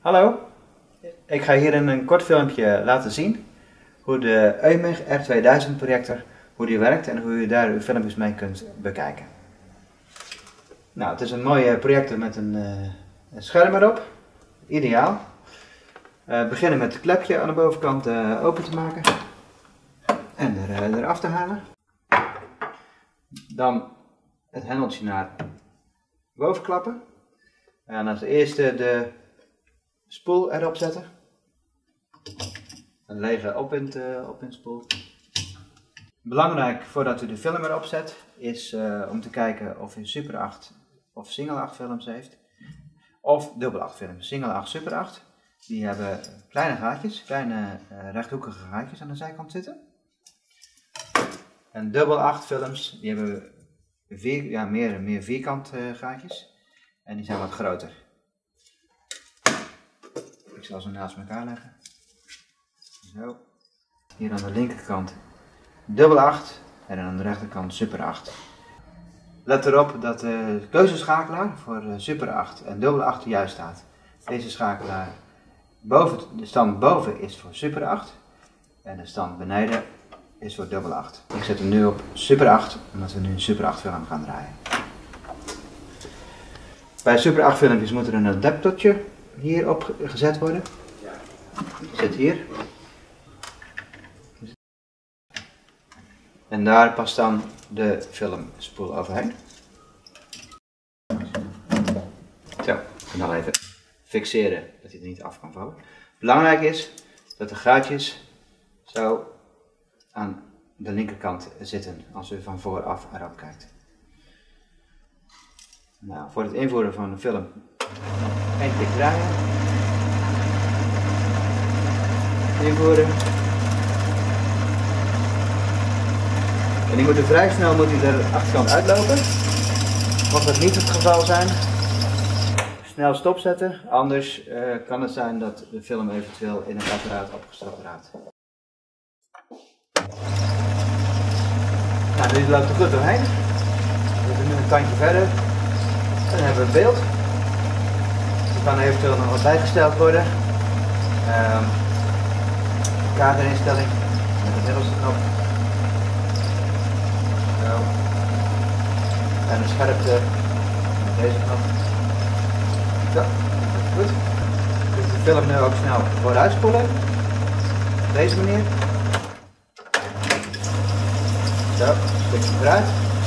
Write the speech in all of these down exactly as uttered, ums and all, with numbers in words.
Hallo, ik ga hier in een kort filmpje laten zien hoe de EUMIG R tweeduizend projector hoe die werkt en hoe je daar uw filmpjes mee kunt bekijken. Nou, het is een mooie projector met een, uh, een scherm erop, ideaal. Uh, beginnen met het klepje aan de bovenkant uh, open te maken en er, uh, eraf te halen. Dan het hendeltje naar boven klappen en als eerste de spoel erop zetten. Een lege opwind, uh, opwindspoel. Belangrijk voordat u de film erop zet is uh, om te kijken of u Super acht of Single acht films heeft. Of Dubbel acht films. Single acht, Super acht. Die hebben kleine gaatjes, kleine uh, rechthoekige gaatjes aan de zijkant zitten. En Dubbel acht films die hebben vier, ja, meer, meer vierkant uh, gaatjes. En die zijn wat groter. Ik zal ze naast elkaar leggen. Zo. Hier aan de linkerkant Dubbel acht en aan de rechterkant Super acht. Let erop dat de keuzeschakelaar voor Super acht en Dubbel acht juist staat. Deze schakelaar, boven, de stand boven is voor Super acht en de stand beneden is voor Dubbel acht. Ik zet hem nu op Super acht, omdat we nu een Super acht film gaan draaien. Bij Super acht filmpjes moet er een adaptertje hierop gezet worden. Die zit hier. En daar past dan de filmspoel overheen. Zo, en dan even fixeren dat hij er niet af kan vallen. Belangrijk is dat de gaatjes zo aan de linkerkant zitten als u van vooraf erop kijkt. Nou, voor het invoeren van de film één tik draaien. Invoeren. En die moeten vrij snel moet die de achterkant uitlopen. Mocht dat niet het geval zijn, snel stopzetten. Anders uh, kan het zijn dat de film eventueel in het apparaat opgesteld raakt. Nou, dit loopt er goed doorheen. We doen nu een kantje verder. En dan hebben we het beeld. Er kan eventueel nog wat bijgesteld worden. Um, kaderinstelling met de middelste knop. Zo. En de scherpte met deze knop. Zo, goed. Dus de film nu ook snel vooruit spoelen. Op deze manier. Zo, een stukje vooruit.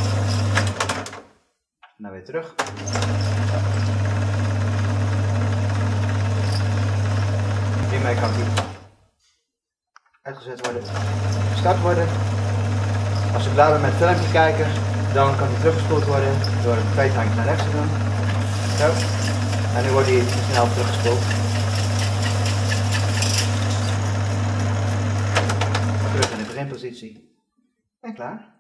En dan weer terug. Hiermee kan die uitgezet worden, gestart worden. Als u klaar bent met het filmpje kijken, dan kan die teruggespoeld worden door een tweetandje naar rechts te doen. Zo. En nu wordt hij snel teruggespoeld. Terug in de beginpositie. En klaar.